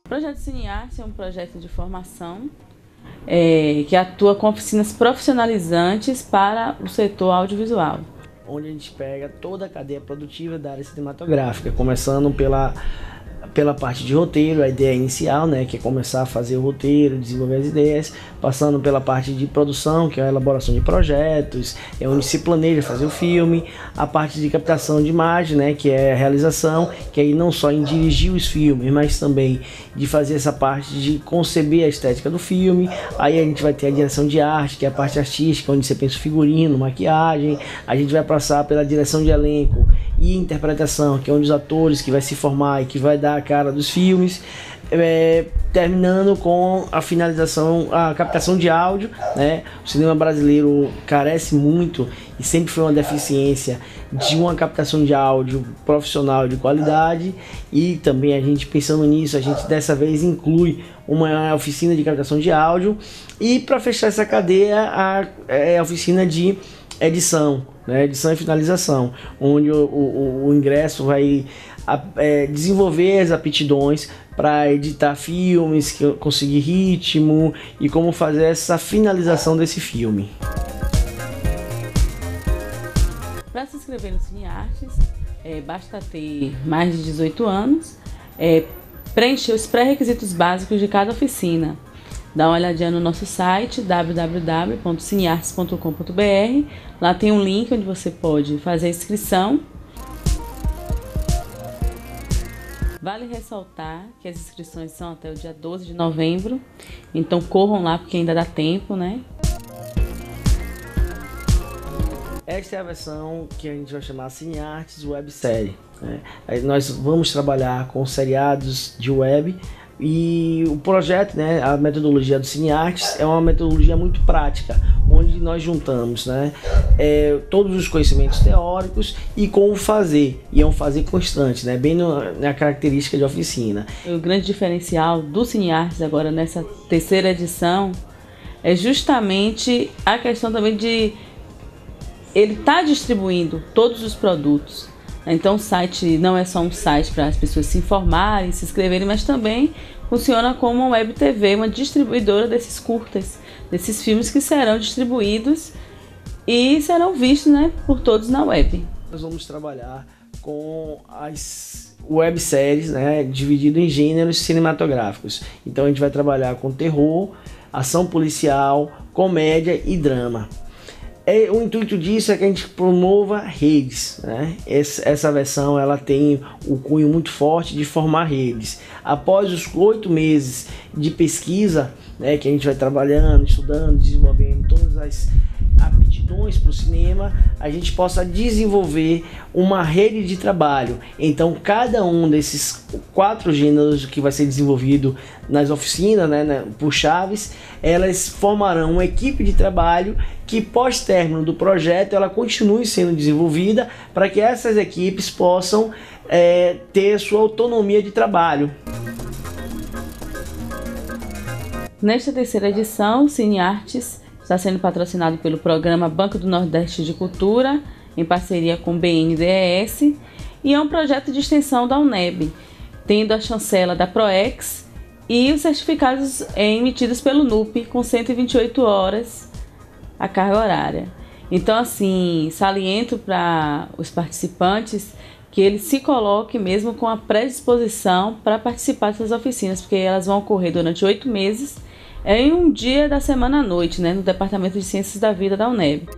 O projeto CineArtes é um projeto de formação que atua com oficinas profissionalizantes para o setor audiovisual. Onde a gente pega toda a cadeia produtiva da área cinematográfica, começando pela parte de roteiro, a ideia inicial, né, que é começar a fazer o roteiro, desenvolver as ideias, passando pela parte de produção, que é a elaboração de projetos, é onde se planeja fazer o filme, a parte de captação de imagem, né, que é a realização, que aí não só em dirigir os filmes, mas também de fazer essa parte de conceber a estética do filme. Aí a gente vai ter a direção de arte, que é a parte artística, onde você pensa o figurino, maquiagem. A gente vai passar pela direção de elenco e interpretação, que é onde os atores que vai se formar e que vai dar a cara dos filmes, terminando com a finalização, a captação de áudio, né? O cinema brasileiro carece muito e sempre foi uma deficiência de uma captação de áudio profissional de qualidade, e também a gente pensando nisso, a gente dessa vez inclui uma oficina de captação de áudio, e para fechar essa cadeia a oficina de edição, né? Edição e finalização, onde o ingresso vai desenvolver as aptidões para editar filmes, conseguir ritmo e como fazer essa finalização desse filme. Para se inscrever no CineArtes, basta ter mais de 18 anos, preencher os pré-requisitos básicos de cada oficina. Dá uma olhadinha no nosso site www.cineartes.com.br. Lá tem um link onde você pode fazer a inscrição. Vale ressaltar que as inscrições são até o dia 12 de novembro, então corram lá porque ainda dá tempo, né? Esta é a versão que a gente vai chamar CineArtes Websérie, né? Aí nós vamos trabalhar com seriados de web, e o projeto, né, a metodologia do CineArtes é uma metodologia muito prática, onde nós juntamos, né, todos os conhecimentos teóricos e com o fazer, e é um fazer constante, né, bem na característica de oficina. O grande diferencial do CineArtes agora nessa terceira edição é justamente a questão também de ele estar distribuindo todos os produtos. Então o site não é só um site para as pessoas se informarem, se inscreverem, mas também funciona como uma web TV, uma distribuidora desses curtas, desses filmes que serão distribuídos e serão vistos, né, por todos na web. Nós vamos trabalhar com as webséries, né, dividido em gêneros cinematográficos. Então a gente vai trabalhar com terror, ação policial, comédia e drama. O intuito disso é que a gente promova redes, né? Essa versão ela tem o cunho muito forte de formar redes. Após os 8 meses de pesquisa, né, que a gente vai trabalhando, estudando, desenvolvendo todas as aptidões para o cinema, a gente possa desenvolver uma rede de trabalho. Então cada um desses 4 gêneros que vai ser desenvolvido nas oficinas, né, por chaves, elas formarão uma equipe de trabalho que pós término do projeto ela continue sendo desenvolvida para que essas equipes possam ter sua autonomia de trabalho. Nesta terceira edição, o CineArtes está sendo patrocinado pelo Programa Banco do Nordeste de Cultura, em parceria com o BNDES, e é um projeto de extensão da UNEB, tendo a chancela da PROEX e os certificados emitidos pelo NUP, com 128 horas a carga horária. Então, assim, saliento para os participantes que eles se coloquem mesmo com a predisposição para participar dessas oficinas, porque elas vão ocorrer durante 8 meses, em um dia da semana à noite, né, no Departamento de Ciências da Vida da UNEB.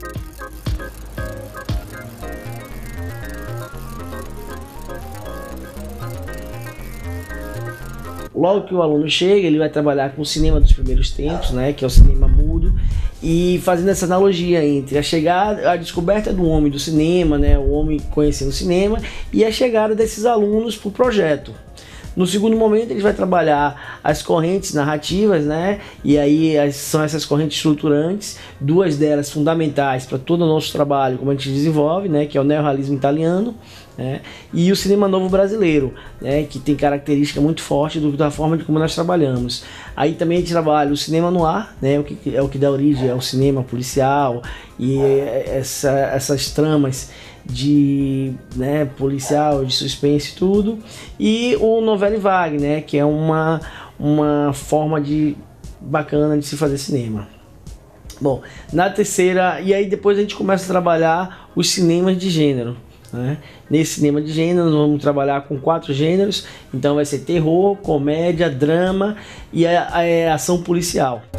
Logo que o aluno chega, ele vai trabalhar com o cinema dos primeiros tempos, né, que é o cinema mudo, e fazendo essa analogia entre a chegada, a descoberta do homem do cinema, né, o homem conhecendo o cinema, e a chegada desses alunos para o projeto. No segundo momento ele vai trabalhar as correntes narrativas, né? E aí são essas correntes estruturantes, 2 delas fundamentais para todo o nosso trabalho, como a gente desenvolve, né? Que é o neorrealismo italiano, né? E o cinema novo brasileiro, né? Que tem característica muito forte da forma de como nós trabalhamos. Aí também a gente trabalha o cinema noir, né? O que dá origem ao cinema policial e essas tramas né, policial, de suspense e tudo. E o novela vague, né, que é uma forma bacana de se fazer cinema. Bom, na terceira, e aí depois a gente começa a trabalhar os cinemas de gênero, né? Nesse cinema de gênero nós vamos trabalhar com 4 gêneros, então vai ser terror, comédia, drama e a ação policial.